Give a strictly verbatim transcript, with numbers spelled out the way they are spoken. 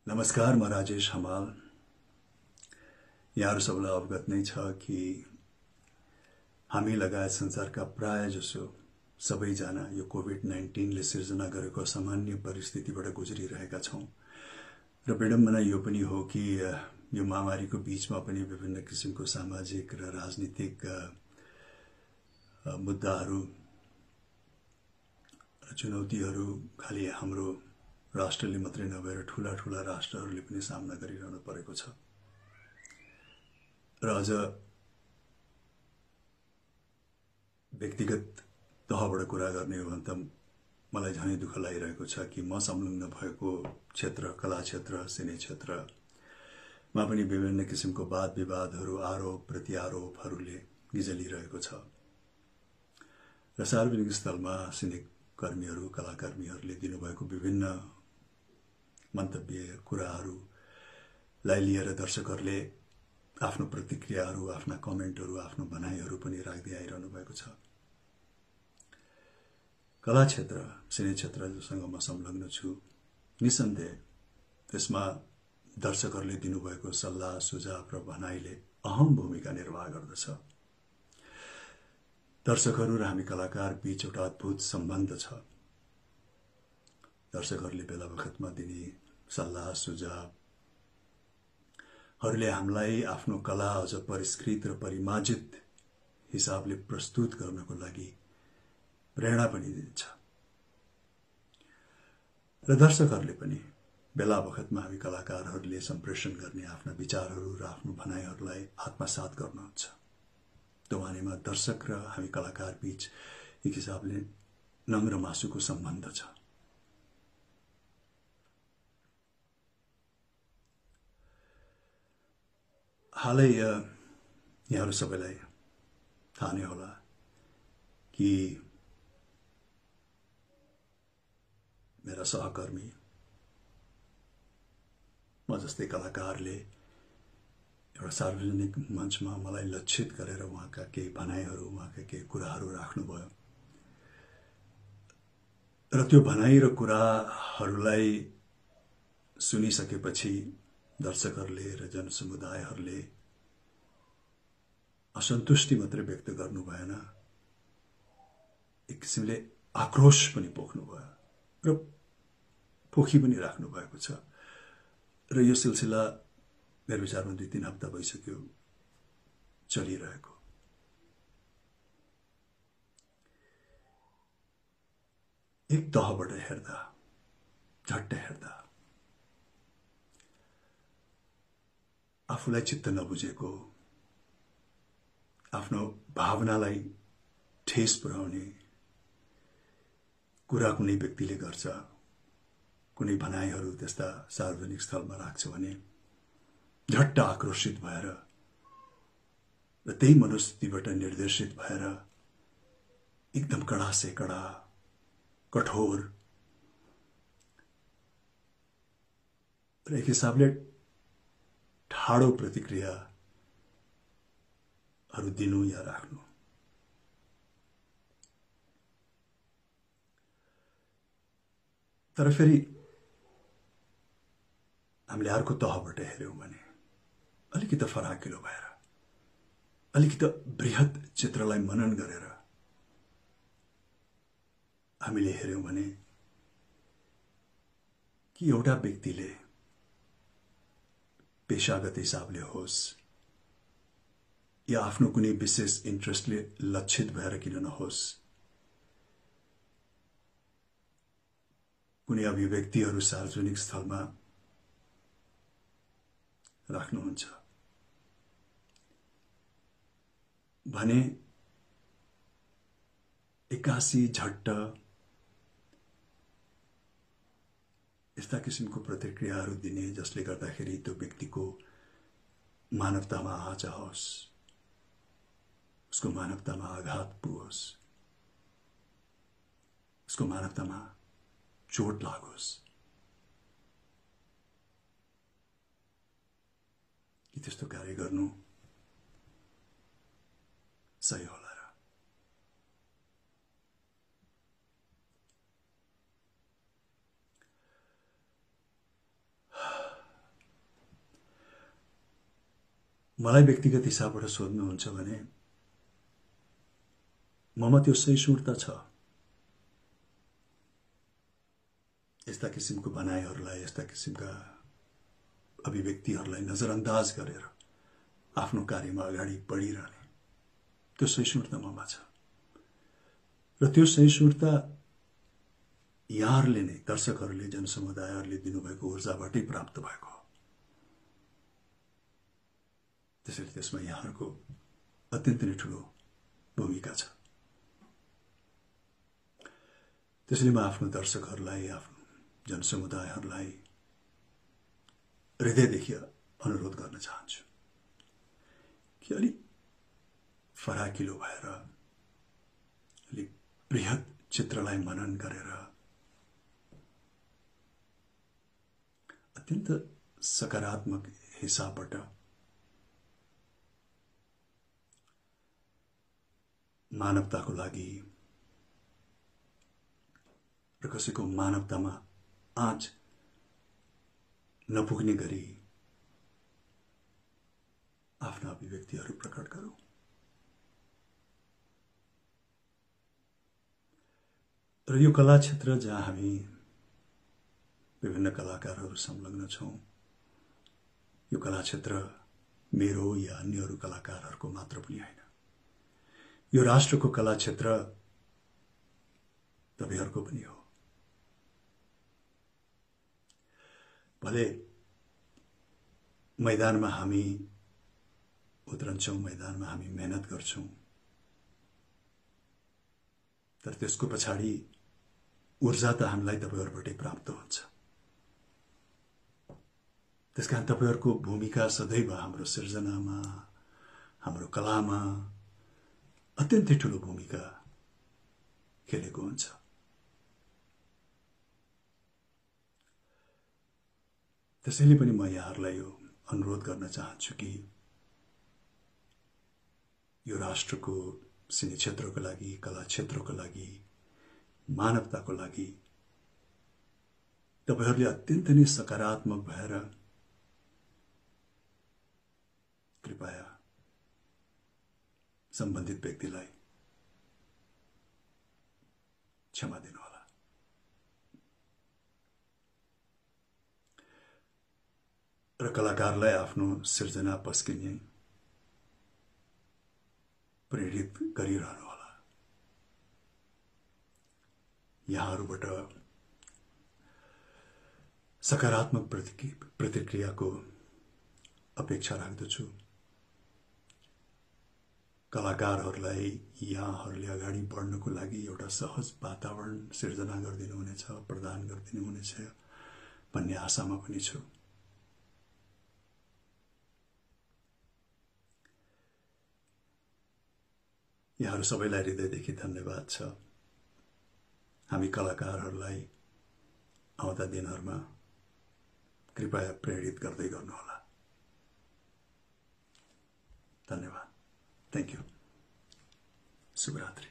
नमस्कार, म राजेश हमाल। यहाँहरु सबैलाई अवगत नै छ कि हामी लगायत संसारका प्राय जसो सबैजना यो कोभिड नाइन्टीन ले सिर्जना गरेको सामान्य परिस्थितिबाट गुज्रिरहेका छौं। र विडम्बना यो पनि हो कि यो महामारीको बीचमा पनि विभिन्न किसिमको सामाजिक र राजनीतिक मुद्दाहरू र चुनौतीहरू खाली हाम्रो राष्ट्रले मात्रै नभएर ठूला ठूला राष्ट्रहरूले पनि सामना गरिरहनु परेको छ। र अझ व्यक्तिगत तहबाट कुरा गर्ने हो भने त मलाई झनै दुःख लागिरहेको छ कि म संलग्न भएको क्षेत्र, कला क्षेत्र, सिने क्षेत्रमा पनि विभिन्न किसिमको वाद विवादहरू, आरोप प्रत्यारोपहरूले गिजलिरहेको छ। र सार्वजनिक स्थलमा सिने कर्मीहरू, कलाकर्मीहरूले दिनुभएको विभिन्न मन्तव्य कुराहरूलाई लिएर दर्शकहरूले आफ्नो प्रतिक्रियाहरू, आफ्ना कमेन्टहरू, आफ्नो भनाइहरू पनि राख्दै आइरहनु भएको छ। कला क्षेत्र, सिने क्षेत्र जोसँग म संलग्न छु, निसन्देह त्यसमा दर्शकहरूले दिनुभएको सल्लाह, सुझाव र भनाइले अहम भूमिका निर्वाह गर्दछ। दर्शकहरू र हामी कलाकार बीच एउटा अद्भुत सम्बन्ध छ। दर्शकहरूले बेला बखतमा दिने सल्लाह सुझावहरूले हामीलाई आफ्नो कला अझ परिष्कृत र परिमार्जित हिसाबले प्रस्तुत गर्नको लागि प्रेरणा पनि दिन्छ। र दर्शकहरूले पनि बेला बखतमा हामी कलाकारहरूले सम्प्रेषण गर्ने आफ्ना विचारहरू र आफ्नो भनाइहरूलाई आत्मसात गर्नुहुन्छ। त्यो मानेमा दर्शक र हामी कलाकार बीच एक हिसाबले नङ्ग्र मासुको सम्बन्ध छ। हालै यहाँहरु सबैलाई थाहा नै होला कि मेरा सहकर्मी, म जस्तै कलाकारले एउटा सार्वजनिक मञ्चमा मलाई लक्षित गरेर उहाँका केही भनाइहरू, उहाँका केही कुराहरू राख्नुभयो। र त्यो भनाइ र कुराहरूलाई सुनिसकेपछि दर्शकहरूले र जनसमुदायहरूले असन्तुष्टि मात्रै व्यक्त गर्नु भएन, एक किसिमले आक्रोश पनि पोख्नु भयो र पोखी पनि राख्नु भएको छ। र यो सिलसिला मेरो विचारमा दुई तीन हप्ता भइसक्यो चलिरहेको। एक तहबाट हेर्दा, झट्ट हेर्दा आफूलाई चित्त नबुझेको, आफ्नो भावनालाई ठेस पुर्याउने कुरा कुनै व्यक्तिले गर्छ, कुनै भनाइहरू त्यस्ता सार्वजनिक स्थलमा राख्छ भने झट्ट आक्रोशित भएर र त्यही मनोस्थितिबाट निर्देशित भएर एकदम कडा से कडा, कठोर र एक हिसाबले ठाडो प्रतिक्रियाहरू दिनु या राख्नु। तर फेरि हामीले अर्को तहबाट हेर्यौं भने अलिकति फराकिलो भएर, अलिकति बृहत चित्रलाई मनन गरेर हामीले हेर्यौं भने कि एउटा व्यक्तिले पेशागत हिसाबले होस् या आफ्नो कुनै विशेष इन्ट्रेस्टले लक्षित भएर किन नहोस्, कुनै अभिव्यक्तिहरू सार्वजनिक स्थलमा राख्नुहुन्छ भने एकासी झट्ट यस्ता किसिमको प्रतिक्रियाहरू दिने जसले गर्दाखेरि त्यो व्यक्तिको मानवतामा आँच आओस्, उसको मानवतामा आघात पुगोस्, उसको मानवतामा चोट लागोस्, कि त्यस्तो कार्य गर्नु सही होला र? मलाई व्यक्तिगत हिसाबबाट सोध्नुहुन्छ भने ममा त्यो सहिष्णुता छ। यस्ता किसिमको भनाइहरूलाई, यस्ता किसिमका अभिव्यक्तिहरूलाई नजरअन्दाज गरेर आफ्नो कार्यमा अगाडि बढिरहने त्यो सहिष्णुता ममा छ र त्यो सहिष्णुता यहाँहरूले नै, दर्शकहरूले, जनसमुदायहरूले दिनुभएको ऊर्जाबाटै प्राप्त भएको हो। त्यसैले त्यसमा यहाँहरूको अत्यन्त नै ठूलो भूमिका छ। त्यसैले म आफ्नो दर्शकहरूलाई, आफ्नो जनसमुदायहरूलाई हृदयदेखि अनुरोध गर्न चाहन्छु कि अलिक फराकिलो भएर, अलिक बृहत चित्रलाई मनन गरेर अत्यन्त सकारात्मक हिसाबबाट मानवताको लागि र कसैको मानवतामा आँच नपुग्ने गरी आफ्ना अभिव्यक्तिहरू प्रकट गरौं। र यो कला क्षेत्र जहाँ हामी विभिन्न कलाकारहरू संलग्न छौं, यो कला क्षेत्र मेरो या अन्य अरू कलाकारहरूको मात्र पनि होइन, यो राष्ट्रको कला क्षेत्र तपाईहरुको पनि हो। भले मैदानमा हामी उत्रन्छौं, मैदानमा हामी मेहनत गर्छौं, तर त्यसको पछाडि ऊर्जा त हामीलाई तपाईहरुबाटै प्राप्त हुन्छ। त्यसकारण तपाईहरुको भूमिका सदैव हाम्रो सिर्जनामा, हाम्रो कलामा अत्यन्तै ठूलो भूमिका खेलेको हुन्छ। त्यसैले पनि म यहाँहरूलाई यो अनुरोध गर्न चाहन्छु कि यो राष्ट्रको सिने क्षेत्रको लागि, कला क्षेत्रको लागि, मानवताको लागि तपाईहरुले अत्यन्त नै सकारात्मक भएर कृपया सम्बन्धित व्यक्तिलाई क्षमा दिनुहोला। र कलाकारलाई आफ्नो सृजना पस्किने प्रेरित गरिरहनु होला। यहाँहरुबाट सकारात्मक प्रतिक्रियाको अपेक्षा राख्दछु। कलाकारहरूलाई यहाँहरूले अगाडि बढ्नको लागि एउटा सहज वातावरण सिर्जना गरिदिनु हुनेछ, प्रदान गरिदिनु हुनेछ भन्ने आशामा पनि छु। यहाँहरू सबैलाई हृदयदेखि धन्यवाद छ। हामी कलाकारहरूलाई आउँदा दिनहरुमा कृपया प्रेरित गर्दै गर्नुहोला। धन्यवाद। Thank you. शुभरात्रि।